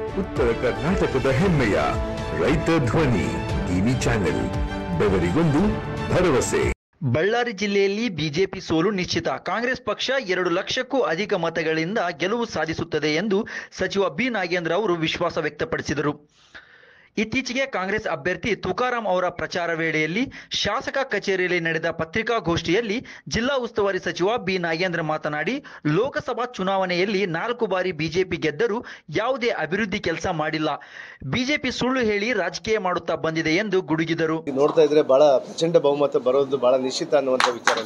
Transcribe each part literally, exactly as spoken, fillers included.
ಉತ್ತರ ಕರ್ನಾಟಕದ ಹೆಮ್ಮೆಯ ರೈತ ಧ್ವನಿ ಟಿವಿ ಚಾನೆಲ್, ಬೆವರಿಗೊಂದು ಭರವಸೆ. ಬಳ್ಳಾರಿ ಜಿಲ್ಲೆಯಲ್ಲಿ ಬಿಜೆಪಿ ಸೋಲು ನಿಶ್ಚಿತ. ಕಾಂಗ್ರೆಸ್ ಪಕ್ಷ ಎರಡು ಲಕ್ಷಕ್ಕೂ ಅಧಿಕ ಮತಗಳಿಂದ ಗೆಲುವು ಸಾಧಿಸುತ್ತದೆ ಎಂದು ಸಚಿವ ಬಿ ನಾಗೇಂದ್ರ ಅವರು ವಿಶ್ವಾಸ ವ್ಯಕ್ತಪಡಿಸಿದರು. ಇತ್ತೀಚೆಗೆ ಕಾಂಗ್ರೆಸ್ ಅಭ್ಯರ್ಥಿ ತುಕಾರಾಂ ಅವರ ಪ್ರಚಾರ ವೇಳೆಯಲ್ಲಿ ಶಾಸಕ ಕಚೇರಿಯಲ್ಲಿ ನಡೆದ ಪತ್ರಿಕಾಗೋಷ್ಠಿಯಲ್ಲಿ ಜಿಲ್ಲಾ ಉಸ್ತುವಾರಿ ಸಚಿವ ಬಿ ನಾಗೇಂದ್ರ ಮಾತನಾಡಿ, ಲೋಕಸಭಾ ಚುನಾವಣೆಯಲ್ಲಿ ನಾಲ್ಕು ಬಾರಿ ಬಿಜೆಪಿ ಗೆದ್ದರೂ ಯಾವುದೇ ಅಭಿವೃದ್ಧಿ ಕೆಲಸ ಮಾಡಿಲ್ಲ, ಬಿಜೆಪಿ ಸುಳ್ಳು ಹೇಳಿ ರಾಜಕೀಯ ಮಾಡುತ್ತಾ ಬಂದಿದೆ ಎಂದು ಗುಡುಗಿದರು. ನೋಡ್ತಾ ಇದ್ರೆ ಬಹಳ ಪ್ರಚಂಡ ಬಹುಮತ ಬರೋದು ಬಹಳ ನಿಶ್ಚಿತ ಅನ್ನುವಂಥ ವಿಚಾರ.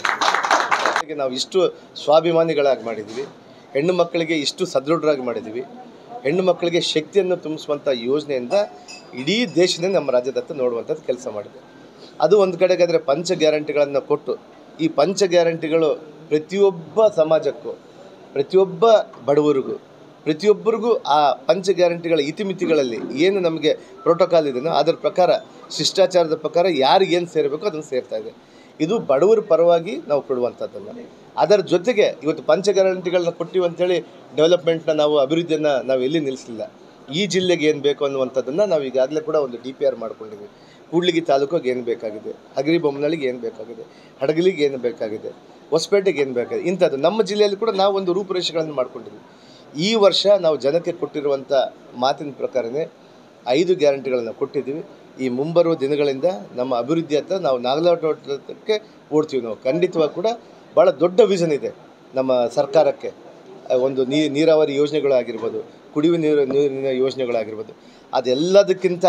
ನಾವು ಇಷ್ಟು ಸ್ವಾಭಿಮಾನಿಗಳಾಗಿ ಮಾಡಿದ್ವಿ, ಹೆಣ್ಣು ಮಕ್ಕಳಿಗೆ ಇಷ್ಟು ಸದೃಢರಾಗಿ ಮಾಡಿದ್ವಿ, ಹೆಣ್ಣು ಮಕ್ಕಳಿಗೆ ಶಕ್ತಿಯನ್ನು ತುಂಬಿಸುವಂಥ ಯೋಜನೆಯಿಂದ ಇಡೀ ದೇಶನೇ ನಮ್ಮ ರಾಜ್ಯದತ್ತ ನೋಡುವಂಥದ್ದು ಕೆಲಸ ಮಾಡಿದೆ. ಅದು ಒಂದು ಕಡೆಗಾದರೆ ಪಂಚ ಗ್ಯಾರಂಟಿಗಳನ್ನು ಕೊಟ್ಟು, ಈ ಪಂಚ ಗ್ಯಾರಂಟಿಗಳು ಪ್ರತಿಯೊಬ್ಬ ಸಮಾಜಕ್ಕೂ, ಪ್ರತಿಯೊಬ್ಬ ಬಡವರಿಗೂ, ಪ್ರತಿಯೊಬ್ಬರಿಗೂ ಆ ಪಂಚ ಗ್ಯಾರಂಟಿಗಳ ಇತಿಮಿತಿಗಳಲ್ಲಿ ಏನು ನಮಗೆ ಪ್ರೋಟೋಕಾಲ್ ಇದೆಯೋ ಅದರ ಪ್ರಕಾರ, ಶಿಷ್ಟಾಚಾರದ ಪ್ರಕಾರ ಯಾರಿಗೇನು ಸೇರಬೇಕು ಅದನ್ನು ಸೇರ್ತಾ ಇದೆ. ಇದು ಬಡವರ ಪರವಾಗಿ ನಾವು ಕೊಡುವಂಥದ್ದನ್ನು. ಅದರ ಜೊತೆಗೆ ಇವತ್ತು ಪಂಚ ಗ್ಯಾರಂಟಿಗಳನ್ನ ಕೊಟ್ಟಿವಿ ಅಂಥೇಳಿ ಡೆವಲಪ್ಮೆಂಟ್ನ ನಾವು ಅಭಿವೃದ್ಧಿಯನ್ನು ನಾವು ಎಲ್ಲಿ ನಿಲ್ಲಿಸಲಿಲ್ಲ. ಈ ಜಿಲ್ಲೆಗೆ ಏನು ಬೇಕು ಅನ್ನುವಂಥದ್ದನ್ನು ನಾವು ಈಗಾಗಲೇ ಕೂಡ ಒಂದು ಡಿ ಪಿ ಆರ್ ಮಾಡ್ಕೊಂಡಿದ್ದೀವಿ. ಕೂಡ್ಲಿಗಿ ತಾಲೂಕಿಗೆ ಏನು ಬೇಕಾಗಿದೆ, ಹಗರಿಬೊಮ್ಮನಹಳ್ಳಿಗೆ ಏನು ಬೇಕಾಗಿದೆ, ಹಡಗಲಿಗೆ ಏನು ಬೇಕಾಗಿದೆ, ಹೊಸಪೇಟೆಗೆ ಏನು ಬೇಕಾಗಿದೆ, ಇಂಥದ್ದು ನಮ್ಮ ಜಿಲ್ಲೆಯಲ್ಲಿ ಕೂಡ ನಾವು ಒಂದು ರೂಪುರೇಷೆಗಳನ್ನು ಮಾಡ್ಕೊಂಡಿದ್ದೀವಿ. ಈ ವರ್ಷ ನಾವು ಜನಕ್ಕೆ ಕೊಟ್ಟಿರುವಂಥ ಮಾತಿನ ಪ್ರಕಾರನೇ ಐದು ಗ್ಯಾರಂಟಿಗಳನ್ನು ಕೊಟ್ಟಿದ್ದೀವಿ. ಈ ಮುಂಬರುವ ದಿನಗಳಿಂದ ನಮ್ಮ ಅಭಿವೃದ್ಧಿ ಹತ್ರ ನಾವು ನಾಗಲಾಟಕ್ಕೆ ಓಡ್ತೀವಿ. ನಾವು ಖಂಡಿತವಾಗಿ ಕೂಡ ಭಾಳ ದೊಡ್ಡ ವಿಷನ್ ಇದೆ ನಮ್ಮ ಸರ್ಕಾರಕ್ಕೆ. ಒಂದು ನೀ ನೀರಾವರಿ ಯೋಜನೆಗಳಾಗಿರ್ಬೋದು, ಕುಡಿಯುವ ನೀರು ನೀರಿನ ಯೋಜನೆಗಳಾಗಿರ್ಬೋದು, ಅದೆಲ್ಲದಕ್ಕಿಂತ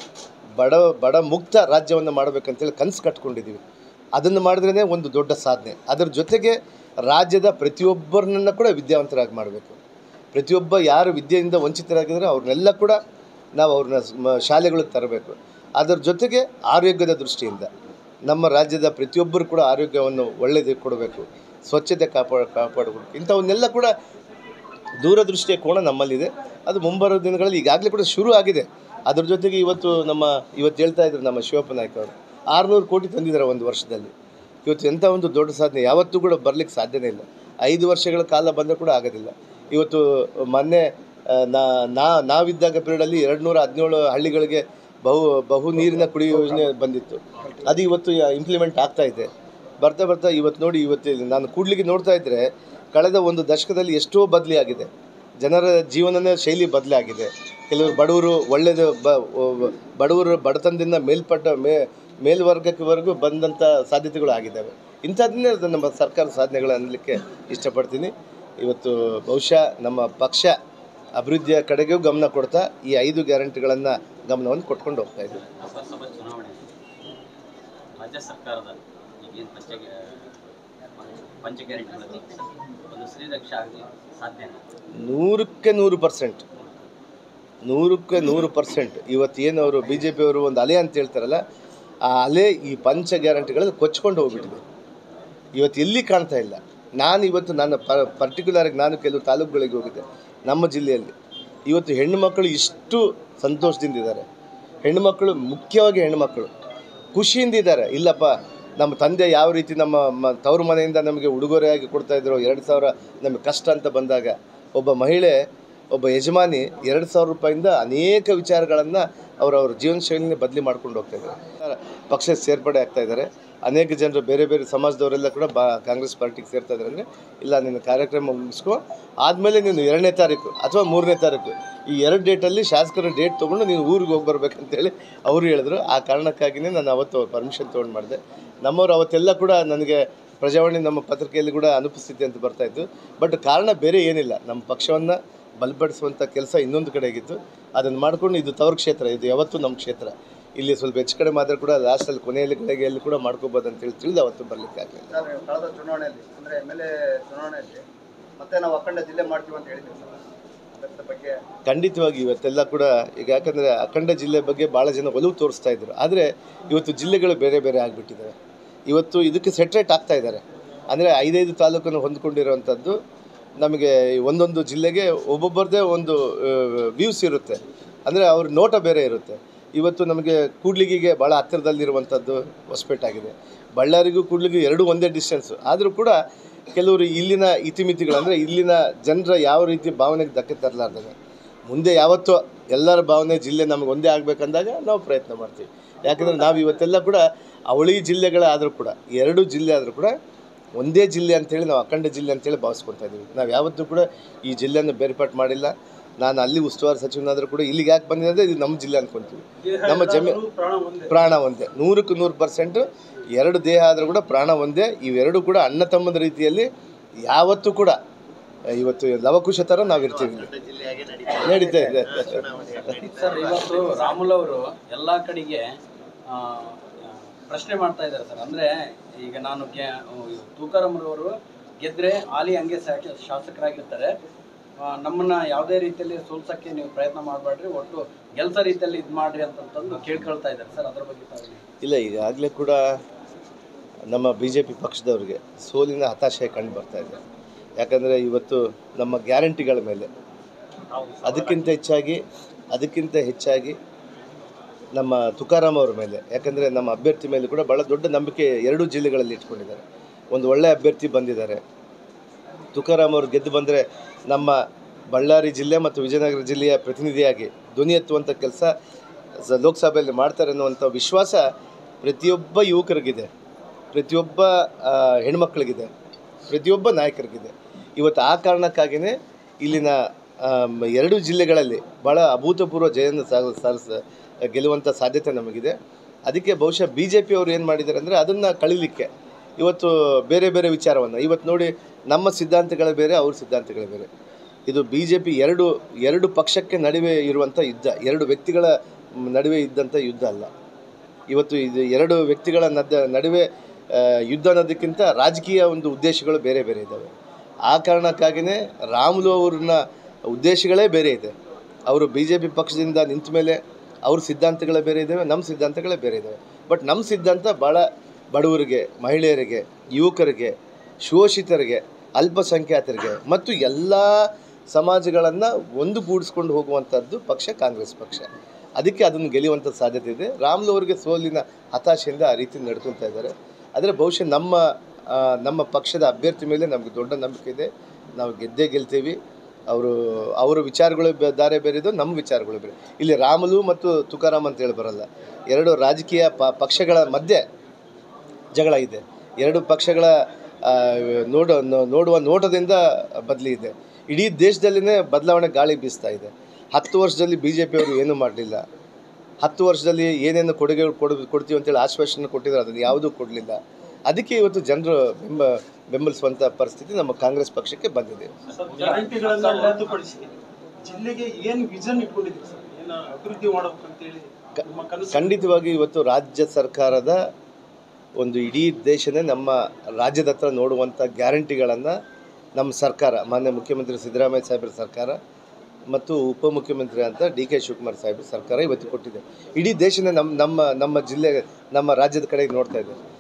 ಬಡ ಬಡ ಮುಕ್ತ ರಾಜ್ಯವನ್ನು ಮಾಡಬೇಕಂತೇಳಿ ಕನಸು ಕಟ್ಕೊಂಡಿದ್ದೀವಿ. ಅದನ್ನು ಮಾಡಿದ್ರೇ ಒಂದು ದೊಡ್ಡ ಸಾಧನೆ. ಅದರ ಜೊತೆಗೆ ರಾಜ್ಯದ ಪ್ರತಿಯೊಬ್ಬರನ್ನ ಕೂಡ ವಿದ್ಯಾವಂತರಾಗಿ ಮಾಡಬೇಕು. ಪ್ರತಿಯೊಬ್ಬ ಯಾರು ವಿದ್ಯೆಯಿಂದ ವಂಚಿತರಾಗಿದ್ದರೆ ಅವ್ರನ್ನೆಲ್ಲ ಕೂಡ ನಾವು ಅವ್ರನ್ನ ಶಾಲೆಗಳಿಗೆ ತರಬೇಕು. ಅದರ ಜೊತೆಗೆ ಆರೋಗ್ಯದ ದೃಷ್ಟಿಯಿಂದ ನಮ್ಮ ರಾಜ್ಯದ ಪ್ರತಿಯೊಬ್ಬರು ಕೂಡ ಆರೋಗ್ಯವನ್ನು ಒಳ್ಳೆಯದು ಕೊಡಬೇಕು, ಸ್ವಚ್ಛತೆ ಕಾಪಾಡ ಕಾಪಾಡಬೇಕು ಇಂಥವನ್ನೆಲ್ಲ ಕೂಡ ದೂರದೃಷ್ಟಿಯ ಕೋಣ ನಮ್ಮಲ್ಲಿದೆ. ಅದು ಮುಂಬರುವ ದಿನಗಳಲ್ಲಿ ಈಗಾಗಲೇ ಕೂಡ ಶುರು ಆಗಿದೆ. ಅದ್ರ ಜೊತೆಗೆ ಇವತ್ತು ನಮ್ಮ ಇವತ್ತು ಹೇಳ್ತಾ ಇದ್ರು ನಮ್ಮ ಶಿವಪ್ಪ ನಾಯ್ಕ ಅವರು ಆರುನೂರು ಕೋಟಿ ತಂದಿದ್ದಾರೆ ಒಂದು ವರ್ಷದಲ್ಲಿ. ಇವತ್ತು ಎಂಥ ಒಂದು ದೊಡ್ಡ ಸಾಧನೆ ಯಾವತ್ತೂ ಕೂಡ ಬರಲಿಕ್ಕೆ ಸಾಧ್ಯನೇ ಇಲ್ಲ. ಐದು ವರ್ಷಗಳ ಕಾಲ ಬಂದರೂ ಕೂಡ ಆಗೋದಿಲ್ಲ. ಇವತ್ತು ಮೊನ್ನೆ ನಾ ನಾ ನಾವಿದ್ದಾಗ ಪೀರಿಯಡಲ್ಲಿ ಎರಡು ನೂರ ಹದಿನೇಳು ಹಳ್ಳಿಗಳಿಗೆ ಬಹು ಬಹು ನೀರಿನ ಕುಡಿಯುವ ಯೋಜನೆ ಬಂದಿತ್ತು. ಅದು ಇವತ್ತು ಇಂಪ್ಲಿಮೆಂಟ್ ಆಗ್ತಾಯಿದೆ. ಬರ್ತಾ ಬರ್ತಾ ಇವತ್ತು ನೋಡಿ, ಇವತ್ತು ನಾನು ಕೂಡ್ಲಿಗೆ ನೋಡ್ತಾ ಇದ್ದರೆ ಕಳೆದ ಒಂದು ದಶಕದಲ್ಲಿ ಎಷ್ಟೋ ಬದಲಿ ಆಗಿದೆ. ಜನರ ಜೀವನನೇ ಶೈಲಿ ಬದಲಾಗಿದೆ. ಕೆಲವರು ಬಡವರು ಒಳ್ಳೆಯದು ಬ ಬಡವರು ಬಡತನದಿಂದ ಮೇಲ್ಪಟ್ಟ ಮೇ ಮೇಲ್ವರ್ಗಕ್ಕೆವರೆಗೂ ಬಂದಂಥ ಸಾಧ್ಯತೆಗಳು ಆಗಿದ್ದಾವೆ. ಇಂಥದ್ದನ್ನೇ ನಮ್ಮ ಸರ್ಕಾರ ಸಾಧನೆಗಳು ಅನ್ನಲಿಕ್ಕೆ ಇಷ್ಟಪಡ್ತೀನಿ. ಇವತ್ತು ಬಹುಶಃ ನಮ್ಮ ಪಕ್ಷ ಅಭಿವೃದ್ಧಿಯ ಕಡೆಗೂ ಗಮನ ಕೊಡ್ತಾ ಈ ಐದು ಗ್ಯಾರಂಟಿಗಳನ್ನು ಗಮನವನ್ನು ಕೊಟ್ಕೊಂಡು ಹೋಗ್ತಾ ಇದ್ದೀವಿ. ರಾಜ್ಯ ಸರ್ಕಾರದ ಏನು ಪಂಚ ಪಂಚ ಗ್ಯಾರಂಟಿಗಳಲ್ಲಿ ಒಂದು ಶ್ರೀರಕ್ಷೆ ಆಗಲಿ ಸಾಧ್ಯ ನೂರಕ್ಕೆ ನೂರು ಪರ್ಸೆಂಟ್ ನೂರಕ್ಕೆ ನೂರು ಪರ್ಸೆಂಟ್ ಇವತ್ತು ಏನು ಅವರು ಬಿ ಜೆ ಪಿಯವರು ಒಂದು ಅಲೆ ಅಂತ ಹೇಳ್ತಾರಲ್ಲ, ಆ ಅಲೆ ಈ ಪಂಚ ಗ್ಯಾರಂಟಿಗಳಲ್ಲಿ ಕೊಚ್ಕೊಂಡು ಹೋಗ್ಬಿಟ್ಟಿದೆ. ಇವತ್ತು ಎಲ್ಲಿ ಕಾಣ್ತಾ ಇಲ್ಲ. ನಾನು ಇವತ್ತು ನನ್ನ ಪ ಪರ್ಟಿಕ್ಯುಲರಾಗಿ ನಾನು ಕೆಲವು ತಾಲೂಕುಗಳಿಗೆ ಹೋಗಿದ್ದೆ ನಮ್ಮ ಜಿಲ್ಲೆಯಲ್ಲಿ. ಇವತ್ತು ಹೆಣ್ಣು ಮಕ್ಕಳು ಇಷ್ಟು ಸಂತೋಷದಿಂದಿದ್ದಾರೆ. ಹೆಣ್ಣು ಮಕ್ಕಳು, ಮುಖ್ಯವಾಗಿ ಹೆಣ್ಣು ಮಕ್ಕಳು ಖುಷಿಯಿಂದಿದ್ದಾರೆ. ಇಲ್ಲಪ್ಪ, ನಮ್ಮ ತಂದೆ ಯಾವ ರೀತಿ ನಮ್ಮ ತವರು ಮನೆಯಿಂದ ನಮಗೆ ಉಡುಗೊರೆಯಾಗಿ ಕೊಡ್ತಾಯಿದ್ರು, ಎರಡು ಸಾವಿರ ನಮಗೆ ಕಷ್ಟ ಅಂತ ಬಂದಾಗ ಒಬ್ಬ ಮಹಿಳೆ, ಒಬ್ಬ ಯಜಮಾನಿ ಎರಡು ಸಾವಿರ ರೂಪಾಯಿಂದ ಅನೇಕ ವಿಚಾರಗಳನ್ನು ಅವರವ್ರ ಜೀವನ ಶೈಲಿನೇ ಬದಲಿ ಮಾಡ್ಕೊಂಡು ಹೋಗ್ತಾಯಿದ್ದಾರೆ. ಪಕ್ಷ ಸೇರ್ಪಡೆ ಆಗ್ತಾಯಿದ್ದಾರೆ. ಅನೇಕ ಜನರು ಬೇರೆ ಬೇರೆ ಸಮಾಜದವರೆಲ್ಲ ಕೂಡ ಬಾ ಕಾಂಗ್ರೆಸ್ ಪಾರ್ಟಿಗೆ ಸೇರ್ತಾ ಇದ್ದಾರೆ. ಅಂದರೆ ಇಲ್ಲ, ನಿನ್ನ ಕಾರ್ಯಕ್ರಮ ಮುಗಿಸ್ಕೊ, ಆದಮೇಲೆ ನೀನು ಎರಡನೇ ತಾರೀಕು ಅಥವಾ ಮೂರನೇ ತಾರೀಕು ಈ ಎರಡು ಡೇಟಲ್ಲಿ ಶಾಸಕರ ಡೇಟ್ ತೊಗೊಂಡು ನೀನು ಊರಿಗೆ ಹೋಗಿ ಬರ್ಬೇಕಂತೇಳಿ ಅವರು ಹೇಳಿದ್ರು. ಆ ಕಾರಣಕ್ಕಾಗಿಯೇ ನಾನು ಅವತ್ತು ಪರ್ಮಿಷನ್ ತೊಗೊಂಡು ಮಾಡಿದೆ. ನಮ್ಮವರು ಅವತ್ತೆಲ್ಲ ಕೂಡ ನನಗೆ ಪ್ರಜಾವಾಣಿ ನಮ್ಮ ಪತ್ರಿಕೆಯಲ್ಲಿ ಕೂಡ ಅನುಪಸ್ಥಿತಿ ಅಂತ ಬರ್ತಾಯಿತ್ತು. ಬಟ್ ಕಾರಣ ಬೇರೆ ಏನಿಲ್ಲ, ನಮ್ಮ ಪಕ್ಷವನ್ನು ಬಲಪಡಿಸುವಂಥ ಕೆಲಸ ಇನ್ನೊಂದು ಕಡೆಗಿತ್ತು. ಅದನ್ನು ಮಾಡಿಕೊಂಡು ಇದು ತವರು ಕ್ಷೇತ್ರ, ಇದು ಯಾವತ್ತೂ ನಮ್ಮ ಕ್ಷೇತ್ರ. ಇಲ್ಲಿ ಸ್ವಲ್ಪ ಹೆಚ್ಚು ಕಡೆ ಮಾತ್ರ ಕೂಡ ಲಾಸ್ಟಲ್ಲಿ ಕೊನೆಯಲ್ಲಿ ಕಡೆಗೆಯಲ್ಲಿ ಕೂಡ ಮಾಡ್ಕೋಬೋದು ಅಂತೇಳಿ ತಿಳಿದು ಅವತ್ತು ಬರಲಿಕ್ಕೆ ಆಗಲಿಲ್ಲ. ಕಳೆದ ಚುನಾವಣೆಯಲ್ಲಿ ಅಂದರೆ ಎಮ್ ಎಲ್ ಎ ಚುನಾವಣೆಯಲ್ಲಿ ಮತ್ತೆ ನಾವು ಅಖಂಡ ಜಿಲ್ಲೆ ಮಾಡ್ತೀವಿ ಅಂತ ಹೇಳಿದ್ವಿ ಸರ್, ಅದರ ಬಗ್ಗೆ ಖಂಡಿತವಾಗಿ ಇವತ್ತೆಲ್ಲ ಕೂಡ ಈಗ ಯಾಕಂದರೆ ಅಖಂಡ ಜಿಲ್ಲೆ ಬಗ್ಗೆ ಭಾಳ ಜನ ಒಲವು ತೋರಿಸ್ತಾ ಇದ್ರು. ಆದರೆ ಇವತ್ತು ಜಿಲ್ಲೆಗಳು ಬೇರೆ ಬೇರೆ ಆಗಿಬಿಟ್ಟಿದ್ದಾವೆ. ಇವತ್ತು ಇದಕ್ಕೆ ಸೆಟ್ರೇಟ್ ಆಗ್ತಾ ಇದ್ದಾರೆ. ಅಂದರೆ ಐದೈದು ತಾಲೂಕನ್ನು ಹೊಂದ್ಕೊಂಡಿರೋವಂಥದ್ದು ನಮಗೆ ಒಂದೊಂದು ಜಿಲ್ಲೆಗೆ ಒಬ್ಬೊಬ್ಬರದೇ ಒಂದು ವ್ಯೂಸ್ ಇರುತ್ತೆ. ಅಂದರೆ ಅವ್ರ ನೋಟ ಬೇರೆ ಇರುತ್ತೆ. ಇವತ್ತು ನಮಗೆ ಕೂಡ್ಲಿಗಿಗೆ ಭಾಳ ಹತ್ತಿರದಲ್ಲಿರುವಂಥದ್ದು ಹೊಸಪೇಟೆ. ಬಳ್ಳಾರಿಗೂ ಕೂಡ್ಲಿಗೂ ಎರಡೂ ಒಂದೇ ಡಿಸ್ಟೆನ್ಸು. ಆದರೂ ಕೂಡ ಕೆಲವರು ಇಲ್ಲಿನ ಇತಿಮಿತಿಗಳು, ಅಂದರೆ ಇಲ್ಲಿನ ಜನರ ಯಾವ ರೀತಿ ಭಾವನೆಗೆ ಧಕ್ಕೆ ತರಲಾರ್ದಂಗೆ ಮುಂದೆ ಯಾವತ್ತೂ ಎಲ್ಲರ ಭಾವನೆ ಜಿಲ್ಲೆ ನಮಗೆ ಒಂದೇ ಆಗಬೇಕಂದಾಗ ನಾವು ಪ್ರಯತ್ನ ಮಾಡ್ತೀವಿ. ಯಾಕಂದರೆ ನಾವು ಇವತ್ತೆಲ್ಲ ಕೂಡ ಅವಳಿ ಜಿಲ್ಲೆಗಳಾದರೂ ಕೂಡ ಎರಡು ಜಿಲ್ಲೆ ಆದರೂ ಕೂಡ ಒಂದೇ ಜಿಲ್ಲೆ ಅಂತೇಳಿ ನಾವು ಅಖಂಡ ಜಿಲ್ಲೆ ಅಂತೇಳಿ ಭಾವಿಸ್ಕೊತಾ ಇದ್ದೀವಿ. ನಾವು ಯಾವತ್ತೂ ಕೂಡ ಈ ಜಿಲ್ಲೆಯನ್ನು ಬೇರ್ಪಾటు ಮಾಡಿಲ್ಲ. ನಾನು ಅಲ್ಲಿ ಉಸ್ತುವಾರಿ ಸಚಿವನಾದರೂ ಕೂಡ ಇಲ್ಲಿಗೆ ಯಾಕೆ ಬಂದಿದೆ ಅಂದರೆ ಇದು ನಮ್ಮ ಜಿಲ್ಲೆ ಅಂದ್ಕೊತೀವಿ. ನಮ್ಮ ಜಮೀನು ಪ್ರಾಣ ಒಂದೇ, ನೂರಕ್ಕೆ ನೂರು ಪರ್ಸೆಂಟು ಎರಡು ದೇಹ ಆದರೂ ಕೂಡ ಪ್ರಾಣ ಒಂದೇ. ಇವೆರಡು ಕೂಡ ಅಣ್ಣ ತಮ್ಮದ ರೀತಿಯಲ್ಲಿ ಯಾವತ್ತೂ ಕೂಡ ಇವತ್ತು ಲವಕುಶ ಥರ ನಾವಿರ್ತೀವಿ, ನಡೀತಾ ಇದೆ. ಸರ್, ಇವತ್ತು ರಾಮುಲು ಅವರು ಎಲ್ಲ ಕಡೆಗೆ ಪ್ರಶ್ನೆ ಮಾಡ್ತಾ ಇದ್ದಾರೆ ಸರ್. ಅಂದರೆ ಈಗ ನಾನು ಕೆ ತೂಕಾರಾಮ್ರವರು ಗೆದ್ದರೆ ಹಾಲಿ ಹಂಗೆ ಶಾಸಕರಾಗಿರ್ತಾರೆ, ನಮ್ಮನ್ನು ಯಾವುದೇ ರೀತಿಯಲ್ಲಿ ಸೋಲ್ಸೋಕ್ಕೆ ನೀವು ಪ್ರಯತ್ನ ಮಾಡಬೇಡ್ರಿ, ಒಟ್ಟು ಕೆಲಸ ರೀತಿಯಲ್ಲಿ ಇದು ಮಾಡಿರಿ ಅಂತಂತಂದು ಕೇಳ್ಕೊಳ್ತಾ ಇದ್ದಾರೆ ಸರ್. ಅದ್ರ ಬಗ್ಗೆ ತಾವು ಇಲ್ಲ, ಈಗಾಗಲೇ ಕೂಡ ನಮ್ಮ ಬಿ ಜೆ ಪಿ ಪಕ್ಷದವ್ರಿಗೆ ಸೋಲಿನ ಹತಾಶೆ ಕಂಡು ಬರ್ತಾ ಇದೆ. ಯಾಕಂದರೆ ಇವತ್ತು ನಮ್ಮ ಗ್ಯಾರಂಟಿಗಳ ಮೇಲೆ ಅದಕ್ಕಿಂತ ಹೆಚ್ಚಾಗಿ ಅದಕ್ಕಿಂತ ಹೆಚ್ಚಾಗಿ ನಮ್ಮ ತುಕಾರಾಮ್ ಅವ್ರ ಮೇಲೆ, ಯಾಕಂದರೆ ನಮ್ಮ ಅಭ್ಯರ್ಥಿ ಮೇಲೆ ಕೂಡ ಭಾಳ ದೊಡ್ಡ ನಂಬಿಕೆ ಎರಡೂ ಜಿಲ್ಲೆಗಳಲ್ಲಿ ಇಟ್ಕೊಂಡಿದ್ದಾರೆ. ಒಂದು ಒಳ್ಳೆಯ ಅಭ್ಯರ್ಥಿ ಬಂದಿದ್ದಾರೆ. ತುಕಾರಾಮ್ ಅವರು ಗೆದ್ದು ಬಂದರೆ ನಮ್ಮ ಬಳ್ಳಾರಿ ಜಿಲ್ಲೆ ಮತ್ತು ವಿಜಯನಗರ ಜಿಲ್ಲೆಯ ಪ್ರತಿನಿಧಿಯಾಗಿ ಧ್ವನಿ ಎತ್ತುವಂಥ ಕೆಲಸ ಲೋಕಸಭೆಯಲ್ಲಿ ಮಾಡ್ತಾರೆ ಅನ್ನುವಂಥ ವಿಶ್ವಾಸ ಪ್ರತಿಯೊಬ್ಬ ಯುವಕರಿಗಿದೆ, ಪ್ರತಿಯೊಬ್ಬ ಹೆಣ್ಮಕ್ಳಿಗಿದೆ, ಪ್ರತಿಯೊಬ್ಬ ನಾಯಕರಿಗಿದೆ. ಇವತ್ತು ಆ ಕಾರಣಕ್ಕಾಗಿಯೇ ಇಲ್ಲಿನ ಎರಡು ಜಿಲ್ಲೆಗಳಲ್ಲಿ ಭಾಳ ಅಭೂತಪೂರ್ವ ಜಯವನ್ನು ಸಾಧಿಸ ಗೆಲ್ಲುವಂಥ ಸಾಧ್ಯತೆ ನಮಗಿದೆ. ಅದಕ್ಕೆ ಬಹುಶಃ ಬಿ ಜೆ ಪಿಯವರು ಏನು ಮಾಡಿದ್ದಾರೆ ಅಂದರೆ ಅದನ್ನು ಕಳೀಲಿಕ್ಕೆ ಇವತ್ತು ಬೇರೆ ಬೇರೆ ವಿಚಾರವನ್ನು, ಇವತ್ತು ನೋಡಿ ನಮ್ಮ ಸಿದ್ಧಾಂತಗಳು ಬೇರೆ, ಅವ್ರ ಸಿದ್ಧಾಂತಗಳು ಬೇರೆ. ಇದು ಬಿ ಜೆ ಪಿ ಎರಡು ಎರಡು ಪಕ್ಷಕ್ಕೆ ನಡುವೆ ಇರುವಂಥ ಯುದ್ಧ, ಎರಡು ವ್ಯಕ್ತಿಗಳ ನಡುವೆ ಇದ್ದಂಥ ಯುದ್ಧ ಅಲ್ಲ. ಇವತ್ತು ಇದು ಎರಡು ವ್ಯಕ್ತಿಗಳ ನದ ನಡುವೆ ಯುದ್ಧ ಅನ್ನೋದಕ್ಕಿಂತ ರಾಜಕೀಯ ಒಂದು ಉದ್ದೇಶಗಳು ಬೇರೆ ಬೇರೆ ಇದ್ದಾವೆ. ಆ ಕಾರಣಕ್ಕಾಗಿಯೇ ರಾಮುಲು ಅವ್ರನ್ನ ಉದ್ದೇಶಗಳೇ ಬೇರೆ ಇದೆ. ಅವರು ಬಿ ಜೆ ಪಿ ಪಕ್ಷದಿಂದ ನಿಂತ ಮೇಲೆ ಅವ್ರ ಸಿದ್ಧಾಂತಗಳೇ ಬೇರೆ ಇದ್ದಾವೆ, ನಮ್ಮ ಸಿದ್ಧಾಂತಗಳೇ ಬೇರೆ ಇದ್ದಾವೆ. ಬಟ್ ನಮ್ಮ ಸಿದ್ಧಾಂತ ಭಾಳ ಬಡವರಿಗೆ, ಮಹಿಳೆಯರಿಗೆ, ಯುವಕರಿಗೆ, ಶೋಷಿತರಿಗೆ, ಅಲ್ಪಸಂಖ್ಯಾತರಿಗೆ ಮತ್ತು ಎಲ್ಲ ಸಮಾಜಗಳನ್ನು ಒಂದುಗೂಡಿಸ್ಕೊಂಡು ಹೋಗುವಂಥದ್ದು ಪಕ್ಷ ಕಾಂಗ್ರೆಸ್ ಪಕ್ಷ. ಅದಕ್ಕೆ ಅದನ್ನು ಗೆಲ್ಲುವಂಥ ಸಾಧ್ಯತೆ ಇದೆ. ರಾಮುಲು ಅವರಿಗೆ ಸೋಲಿನ ಹತಾಶೆಯಿಂದ ಆ ರೀತಿ ನಡ್ಕೊತಾ ಇದ್ದಾರೆ. ಆದರೆ ಬಹುಶಃ ನಮ್ಮ ನಮ್ಮ ಪಕ್ಷದ ಅಭ್ಯರ್ಥಿ ಮೇಲೆ ನಮಗೆ ದೊಡ್ಡ ನಂಬಿಕೆ ಇದೆ. ನಾವು ಗೆದ್ದೇ ಗೆಲ್ತೀವಿ. ಅವರು ಅವರ ವಿಚಾರಗಳು ದಾರೆ ಬೇರೆ ಇದು, ನಮ್ಮ ವಿಚಾರಗಳು ಬೇರೆ. ಇಲ್ಲಿ ರಾಮುಲು ಮತ್ತು ತುಕಾರಾಮ್ ಅಂತೇಳಿ ಬರಲ್ಲ. ಎರಡು ರಾಜಕೀಯ ಪ ಪಕ್ಷಗಳ ಮಧ್ಯೆ ಜಗಳ ಇದೆ. ಎರಡು ಪಕ್ಷಗಳ ನೋಡ ನೋಡುವ ನೋಟದಿಂದ ಬದಲಿ ಇದೆ. ಇಡೀ ದೇಶದಲ್ಲಿನೇ ಬದಲಾವಣೆ ಗಾಳಿ ಬೀಸ್ತಾ ಇದೆ. ಹತ್ತು ವರ್ಷದಲ್ಲಿ ಬಿ ಜೆ ಪಿಯವರು ಏನೂ ಮಾಡಲಿಲ್ಲ. ಹತ್ತು ವರ್ಷದಲ್ಲಿ ಏನೇನು ಕೊಡುಗೆ ಕೊಡು ಕೊಡ್ತೀವಿ ಅಂತೇಳಿ ಆಶ್ವಾಸನೆ ಕೊಟ್ಟಿದ್ದಾರೆ, ಅದನ್ನು ಯಾವುದೂ ಕೊಡಲಿಲ್ಲ. ಅದಕ್ಕೆ ಇವತ್ತು ಜನರು ಬೆಂಬ ಬೆಂಬಲಿಸುವಂಥ ಪರಿಸ್ಥಿತಿ ನಮ್ಮ ಕಾಂಗ್ರೆಸ್ ಪಕ್ಷಕ್ಕೆ ಬಂದಿದೆ. ಜಿಲ್ಲೆಗೆ ಏನು ವಿಷನ್ ಇಟ್ಕೊಂಡಿದ್ದೀರಿ ಸರ್, ಏನು ಅಭಿವೃದ್ಧಿ ಮಾಡಬೇಕು ಅಂತೇಳಿ? ಖಂಡಿತವಾಗಿ ಇವತ್ತು ರಾಜ್ಯ ಸರ್ಕಾರದ ಒಂದು ಇಡೀ ದೇಶನೇ ನಮ್ಮ ರಾಜ್ಯದ ಹತ್ರ ನೋಡುವಂಥ ಗ್ಯಾರಂಟಿಗಳನ್ನು ನಮ್ಮ ಸರ್ಕಾರ, ಮಾನ್ಯ ಮುಖ್ಯಮಂತ್ರಿ ಸಿದ್ದರಾಮಯ್ಯ ಸಾಹೇಬ್ರ ಸರ್ಕಾರ ಮತ್ತು ಉಪಮುಖ್ಯಮಂತ್ರಿ ಅಂತ ಡಿ ಕೆ ಶಿವಕುಮಾರ್ ಸಾಹೇಬ್ರ ಸರ್ಕಾರ ಇವತ್ತು ಕೊಟ್ಟಿದೆ. ಇಡೀ ದೇಶನೇ ನಮ್ಮ ನಮ್ಮ ನಮ್ಮ ಜಿಲ್ಲೆ, ನಮ್ಮ ರಾಜ್ಯದ ಕಡೆಗೆ ನೋಡ್ತಾ ಇದೆ.